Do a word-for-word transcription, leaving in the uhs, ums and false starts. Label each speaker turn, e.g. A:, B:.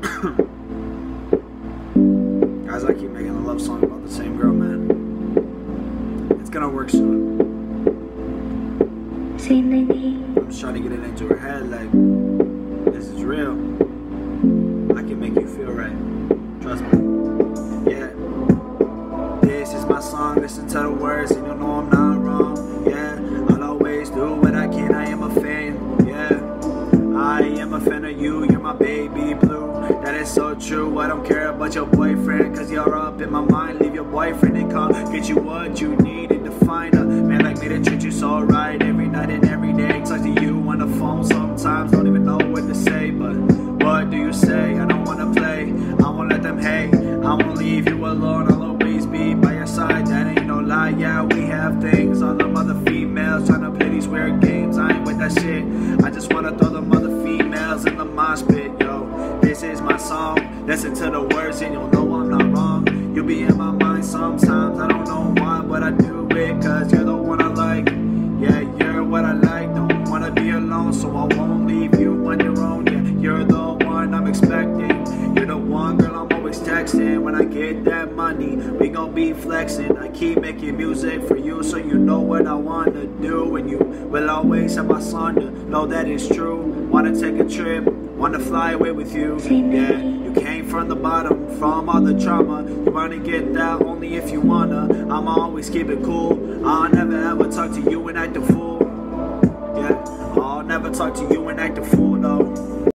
A: Guys, I keep making a love song about the same girl, man. It's gonna work soon. I'm just trying to get it into her head, like, this is real. I can make you feel right. Trust me. Yeah. This is my song, listen to the words, and you'll know I'm not wrong. Yeah. I'll always do what I can, I am a fan. Yeah. I am a fan of you, you're my baby blue. That is so true, I don't care about your boyfriend, cause you're up in my mind. Leave your boyfriend and come get you what you needed to find a man like me to treat you so right. Every night and every day, talk to you on the phone. Sometimes don't even know what to say, but what do you say? I don't wanna play, I won't let them hate. I won't leave you alone, I'll always be by your side. That ain't no lie, yeah, we have things. All them other females trying to play these weird games, I ain't with that shit. I just wanna throw them other females in the mosh pit, yo. This is my song, listen to the words and you'll know I'm not wrong. You'll be in my mind sometimes, I don't know why, but I do it cause you're the one I like. Yeah, you're what I like, don't wanna be alone, so I won't leave you on your own. Yeah, you're the one I'm expecting, you're the one girl I'm always texting. When I get that money, we gon' be flexing. I keep making music for you, so you know what I wanna do, and you will always have my son to know that it's true. Wanna take a trip, wanna fly away with you. Yeah, you came from the bottom, from all the trauma. You wanna get that only if you wanna. I'ma always keep it cool, I'll never ever talk to you and act a fool. Yeah, I'll never talk to you and act a fool though.